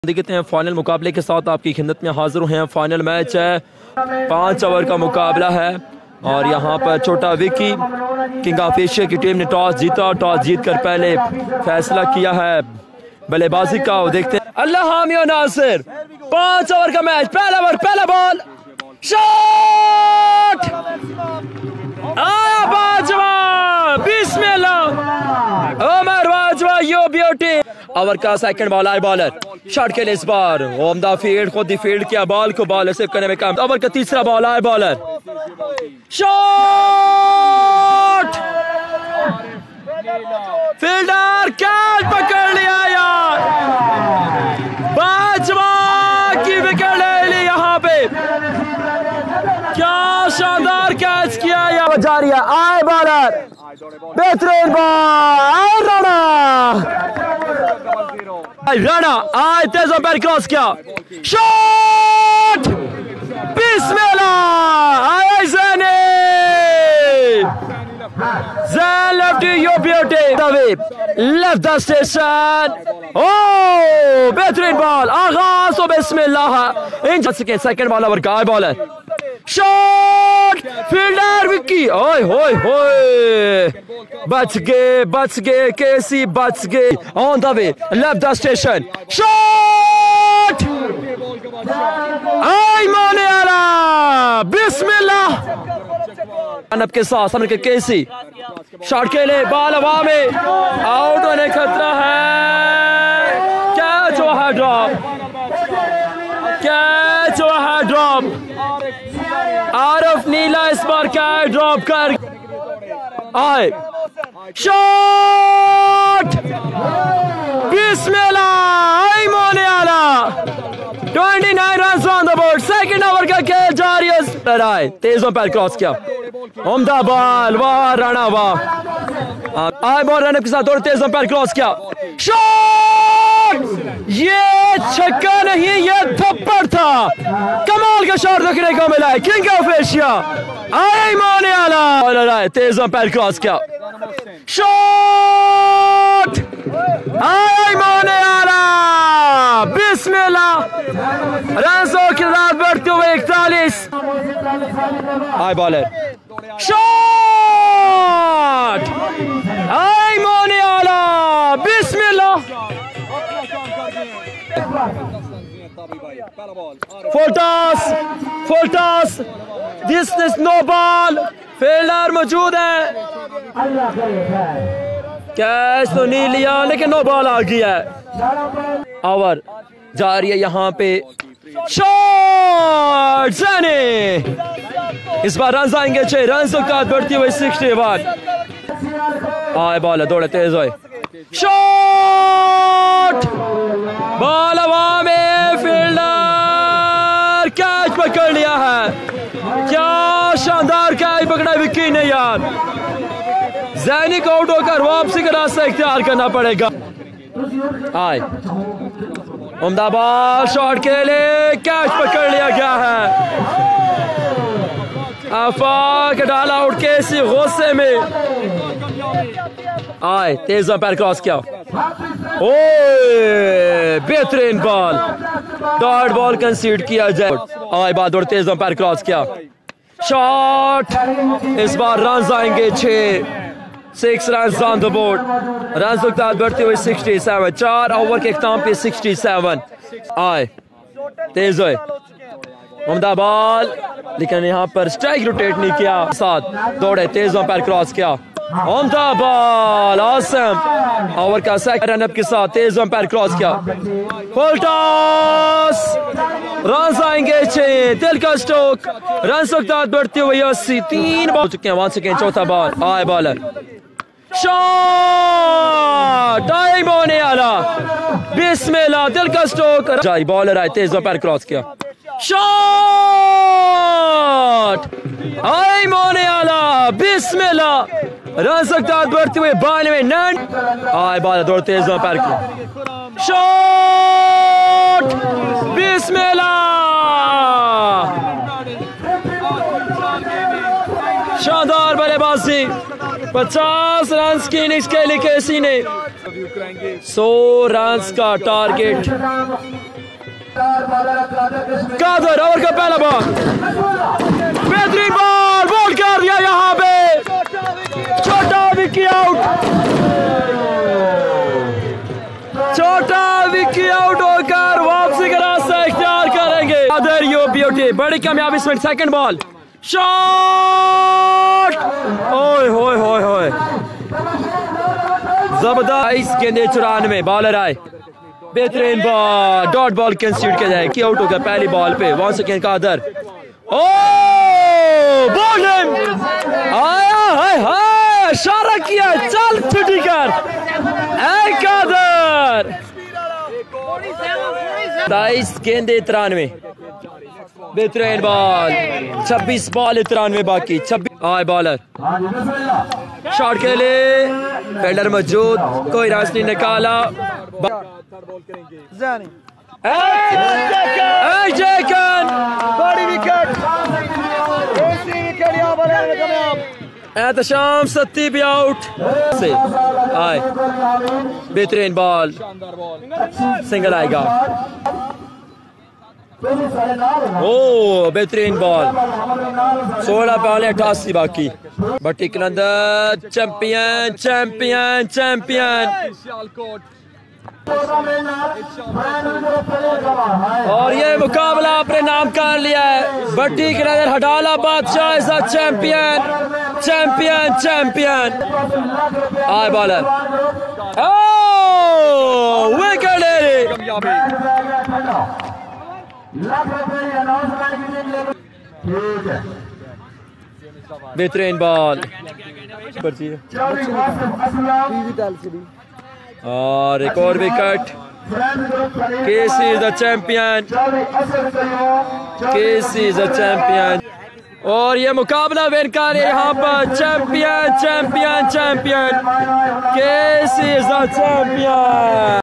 देखते हैं फाइनल मुकाबले के साथ आपकी खिदमत में हाजिर हैं। फाइनल मैच है, 5 ओवर का मुकाबला है और यहाँ पर छोटा विकी किंग ऑफ एशिया की टीम ने टॉस जीता। टॉस जीत कर पहले फैसला किया है बल्लेबाजी का। देखते हैं अल्लाह हामिया नासिर। 5 ओवर का मैच, पहला ओवर, पहला बॉल, शॉट आया बाजवा, बिस्मिल्लाह, Umar Bajwa, yo beauty. Over का सेकंड बॉल आए बॉलर शॉट के लिए इस बार ओमदा फील्ड, खुद ही फील्ड किया बॉल को, बॉल सेव करने में काम। ओवर का तीसरा बॉल आए बॉलर, शॉट, फील्डर कैच पकड़ लिया यार, बाजवा की विकेट ले ली। यहाँ पे क्या शानदार कैच किया यार, जा रही है आए बॉलर, बेहतरीन बॉल, राणा आए तेज पैर क्रॉस किया, शॉट, बिस्मिल्लाह, आए ज़ैने, Zain left yo beauty, left the station, ओ बेहतरीन बॉल, आगाज हो बिस्मिल्लाह। इन सके सेकंड बॉल ओवर का बॉलर, शॉट, फील्डर विक्की, ओए होए होए, बच गए केसी, बच गए। On the way left the station, shot, आई माने आला, बिस्मिल्लाह। अनब के साथ सामने के केसी, शॉट के लिए बॉल हवा में, आउट होने खतरा है, कैच हुआ है ड्रॉप, कैच हुआ है ड्रॉप, आरफ नीला इस बार कैच ड्रॉप कर आए, शॉट, बिस्मिल्लाह, आई मोने आला, 29 run on the board. Second over का खेल जारी है, तेज पैर क्रॉस किया, उम्दा बॉल, वाह राणा वाह, आए बॉल रन के साथ और तेज पैर क्रॉस किया, शॉट, ये छक्का नहीं, ये थप्पड़ था, कमाल का शॉट देखने को मिला है, किंग ऑफ एशिया आई मोने आला, तेज पैर क्रॉस किया, शॉट, आई मोने आला, बिस्मिल्लाह, रनों की रात बढ़ते हुए 41, आई बॉलर, शॉट, आई मोने आला, बिस्मिल्लाह, full toss, this is no ball, fielder मौजूद है, कैच तो नहीं लिया लेकिन नो बॉल आ गया है। ओवर जारी है यहाँ पे, शॉट, ज़ैने, इस बार रन आएंगे 6 रन का बढ़ती हुई 61। आए बॉल दौड़े तेज हुए, शॉट, बॉल हवा में, फील्डर कैच पकड़ लिया है, क्या शानदार कैच पकड़ा विक्की ने यार, ज़ैनी को आउट होकर वापसी का रास्ता इख्तियार करना पड़ेगा। आए उम्दा बॉल, शॉट के लिए कैच पकड़ लिया गया है, आफाक डाला आउट के इसी गुस्से में, आए तेज पैर क्रॉस किया, ओए बेहतरीन बॉल, डॉट बॉल कंसीड किया जाए, आए बाद और तेज पैर क्रॉस किया, शॉट, इस बार रन आएंगे 6 run on the board, run बढ़ती हुई 67, 4 ओवर के इख्तिताम पे 67। आए तेज हुए, उम्दा बॉल, लेकिन यहाँ पर स्ट्राइक रोटेट नहीं किया, साथ दौड़े तेज पैर क्रॉस किया, उम्दा बॉल, आसम, ओवर का सेकंड रनअप के साथ तेज पैर क्रॉस किया, फुल टॉस, रन आएंगे 6, दिल का स्ट्रोक, रन बढ़ती हुई 80, 3 बॉल चुके हैं, 1 सेकेंड, चौथा बॉल, आए बॉलर, शॉट, आई मोने आला, बिस्मिल्लाह, दिल का स्ट्रोक जारी, बॉलर आए तेज पैर क्रॉस किया, शॉट, आई मोने आला, बिस्मिल्लाह, रन बढ़ते हुए 92 नन, आए बॉलर दौड़ तेज पैर किया, शॉट, बिस्मिल्लाह, शानदार बल्लेबाजी, 50 रन की इनिंग्स के लिए केसी ने 100 रन का टारगेट कादर ओवर का पहला बॉल, बेहतरीन बॉल, बॉल कर दिया यहाँ पे, छोटा विकी आउट, छोटा विकी आउट होकर वापसी का रास्ता इख्तियार करेंगे। कादर यो ब्यूटी, बड़ी कामयाबी इसमें। सेकंड बॉल, शॉट, ओए होए होए होए, जबरदस्त गेंदे 94, बॉलर आए, बेहतरीन बॉल, डॉट बॉल कंसीड किया जाए कि आउट हो गया पहली बॉल पे। 1 सेकेंड कादर, ओ बॉलिंग आया, हाय हाय, इशारा किया, चल छुट्टी कर, ऐ कादर। 23 गेंदे 93, बेहतरीन बॉल, 26 बॉल 93 बाकी, 26। आए बॉलर, शॉट के लिए फील्डर मौजूद, कोई रास्ता नहीं निकाला। बड़ी विकेट, एहतशाम सत्ती भी आउट से आए, बेहतरीन बॉल, सिंगल आएगा। ओ बेहतरीन बॉल, 16 बॉल 88 बाकी। बट्टी कलंदर चैंपियन चैंपियन चैंपियन, और ये मुकाबला आपने नाम कर लिया है, भट्टी के नजर हडाला बादशाह is a champion champion champion. आए बॉलर, ओ विकेट, बेहतरीन बॉल, और एक और wicket. KC is the champion, KC is the champion, और ये मुकाबला विन कर यहाँ पर champion champion champion, KC is the champion.